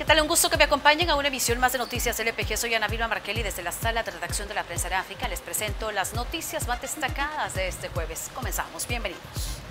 ¿Qué tal? Un gusto que me acompañen a una emisión más de Noticias LPG. Soy Ana Vilma Markelly desde la sala de redacción de la Prensa de África. Les presento las noticias más destacadas de este jueves. Comenzamos. Bienvenidos.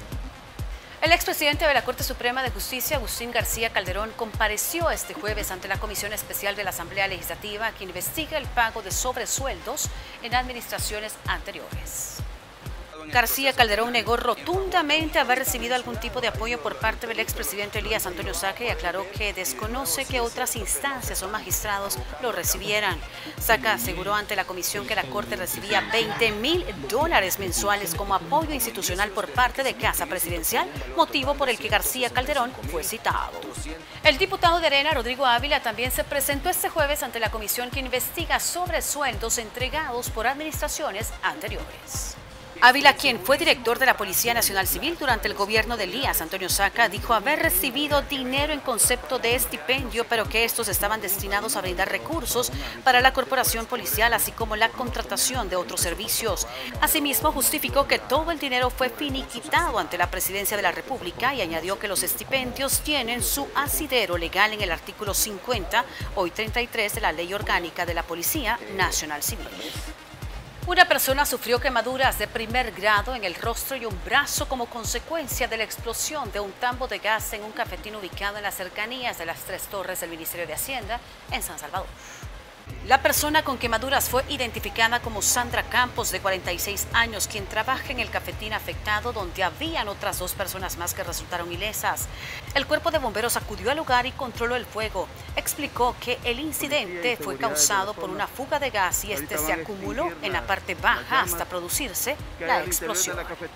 El expresidente de la Corte Suprema de Justicia, Agustín García Calderón, compareció este jueves ante la Comisión Especial de la Asamblea Legislativa que investiga el pago de sobresueldos en administraciones anteriores. García Calderón negó rotundamente haber recibido algún tipo de apoyo por parte del expresidente Elías Antonio Saca y aclaró que desconoce que otras instancias o magistrados lo recibieran. Saca aseguró ante la comisión que la Corte recibía $20.000 mensuales como apoyo institucional por parte de Casa Presidencial, motivo por el que García Calderón fue citado. El diputado de Arena, Rodrigo Ávila, también se presentó este jueves ante la comisión que investiga sobresueldos entregados por administraciones anteriores. Ávila, quien fue director de la Policía Nacional Civil durante el gobierno de Elías Antonio Saca, dijo haber recibido dinero en concepto de estipendio, pero que estos estaban destinados a brindar recursos para la corporación policial, así como la contratación de otros servicios. Asimismo, justificó que todo el dinero fue finiquitado ante la Presidencia de la República y añadió que los estipendios tienen su asidero legal en el artículo 50, hoy 33, de la Ley Orgánica de la Policía Nacional Civil. Una persona sufrió quemaduras de primer grado en el rostro y un brazo como consecuencia de la explosión de un tambo de gas en un cafetín ubicado en las cercanías de las Tres Torres del Ministerio de Hacienda en San Salvador. La persona con quemaduras fue identificada como Sandra Campos, de 46 años, quien trabaja en el cafetín afectado, donde habían otras 2 personas más que resultaron ilesas. El cuerpo de bomberos acudió al lugar y controló el fuego. Explicó que el incidente fue causado por una fuga de gas y este se acumuló en la parte baja hasta producirse la explosión.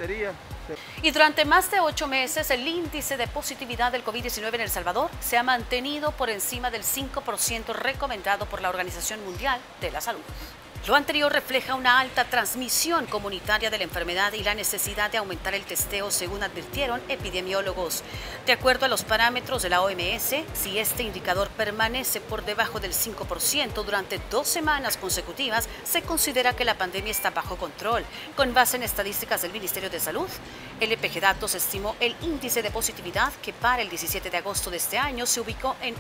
Y durante más de 8 meses, el índice de positividad del COVID-19 en El Salvador se ha mantenido por encima del 5% recomendado por la Organización Mundial de la Salud. Lo anterior refleja una alta transmisión comunitaria de la enfermedad y la necesidad de aumentar el testeo, según advirtieron epidemiólogos. De acuerdo a los parámetros de la OMS, si este indicador permanece por debajo del 5% durante 2 semanas consecutivas, se considera que la pandemia está bajo control. Con base en estadísticas del Ministerio de Salud, LPG Datos estimó el índice de positividad que para el 17 de agosto de este año se ubicó en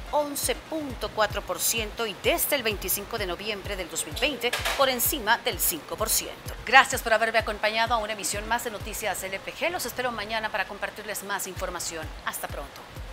11.4% y desde el 25 de noviembre del 2020 por encima del 5%. Gracias por haberme acompañado a una emisión más de Noticias LPG. Los espero mañana para compartirles más información. Hasta pronto.